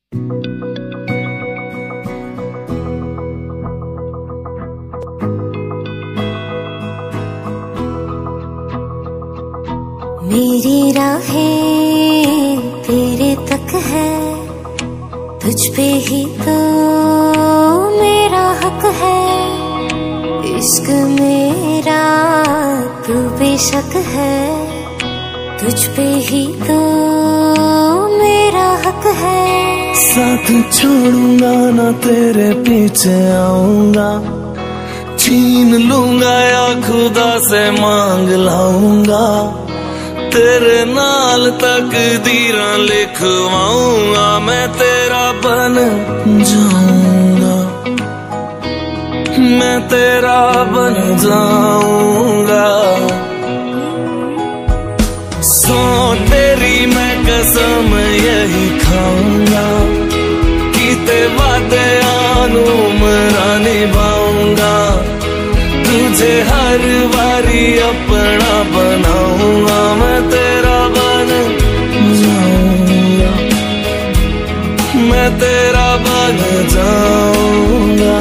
मेरी राहें तेरे तक है, तुझ पे ही तो मेरा हक है। इश्क मेरा तू बेशक है, तुझ पे ही तो मेरा हक है। साथ छोड़ूंगा ना तेरे पीछे आऊंगा, छीन लूंगा या खुदा से मांग लाऊंगा। तेरे नाल तकदीरां लिखवाऊंगा, मैं तेरा बन जाऊंगा, मैं तेरा बन जाऊंगा। सौ तेरी मैं कसम यही खाऊंगा, कीते वादे आनूमरा निभाऊंगा। तुझे हर बारी अपना बनाऊंगा, मैं तेरा बन जाऊंगा, मैं तेरा बन जाऊंगा।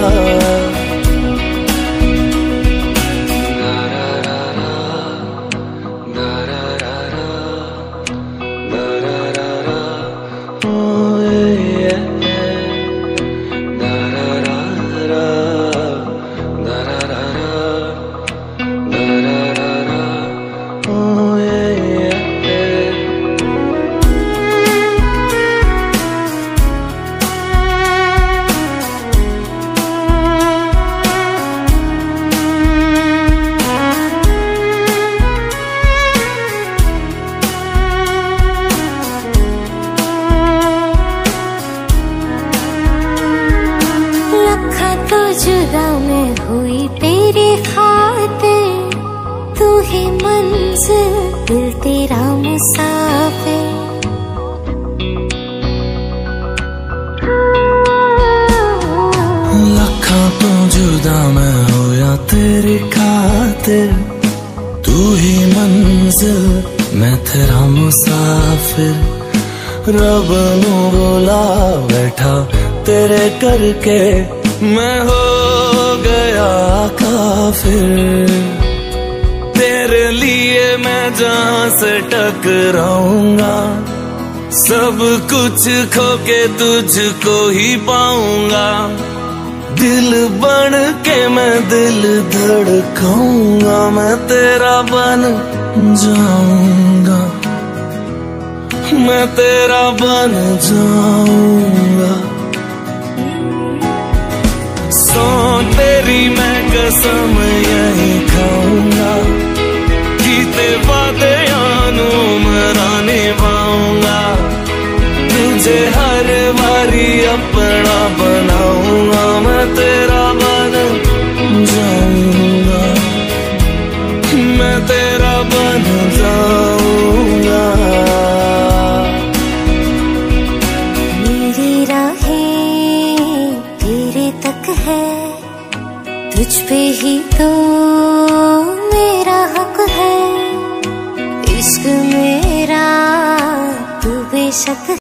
जुदा मैं हुई तेरी खातिर, तू ही मंजिल दिल तेरा मुसाफिर। लखा तो जुदा मैं होया तेरी खातिर, तू ही मंजिल मैं तेरा मुसाफिर। रब नू बुला बैठा तेरे करके, मैं हो गया काफिर। तेरे लिए मैं जहां से टकराऊंगा, सब कुछ खो के तुझको ही पाऊंगा। दिल बन के मैं दिल धड़काऊंगा, मैं तेरा बन जाऊंगा, मैं तेरा बन जाऊंगा। सौ तेरी मैं कसम यही खाऊंगा, कीते वादे आनूमरा निभाऊंगा। तुझे हर बारी अपना बनाऊंगा, मैं तेरा बन जाऊंगा, मैं तेरा बन जाऊंगा। मेरी राहें तेरे तक है, तुझ पे ही तो मेरा हक है। इश्क मेरा तू बेशक